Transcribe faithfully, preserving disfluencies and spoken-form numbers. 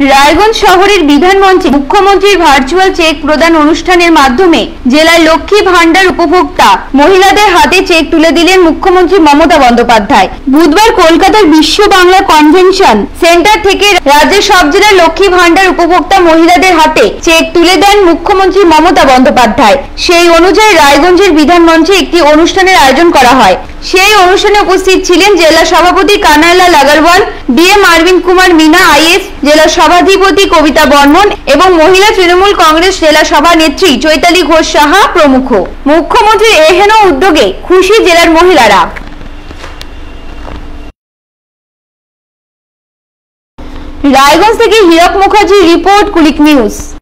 রায়গঞ্জ শহরের বিধান মঞ্চে মুখ্যমন্ত্রীর ভার্চুয়াল চেক প্রদান অনুষ্ঠানের মাধ্যমে জেলার লক্ষ্মী ভান্ডার উপভোক্তা মহিলাদের হাতে চেক তুলে দিলেন মুখ্যমন্ত্রী মমতা বন্দ্যোপাধ্যায়। বুধবার কলকাতার বিশ্ব বাংলা কনভেনশন সেন্টার থেকে রাজ্যের সব জেলার লক্ষ্মী ভান্ডার উপভোক্তা মহিলাদের হাতে চেক তুলে দেন মুখ্যমন্ত্রী মমতা বন্দ্যোপাধ্যায়। সেই অনুযায়ী রায়গঞ্জের বিধান মঞ্চে একটি অনুষ্ঠানের আয়োজন করা হয়। সেই অনুষ্ঠানে উপস্থিত ছিলেন জেলা সভাপতি কানাইলাল আগরওয়াল, ডিএম অরবিন্দ কুমার মিনা আইএস, জেলা সভাধিপতি কবিতা বর্মন এবং মহিলা তৃণমূল কংগ্রেস জেলা সভানেত্রী চৈতালি ঘোষ সাহা প্রমুখ। মুখ্যমন্ত্রীর এহেন উদ্যোগে খুশি জেলার মহিলারা। রায়গঞ্জ থেকে হীরক মুখার্জির রিপোর্ট, কুলিক নিউজ।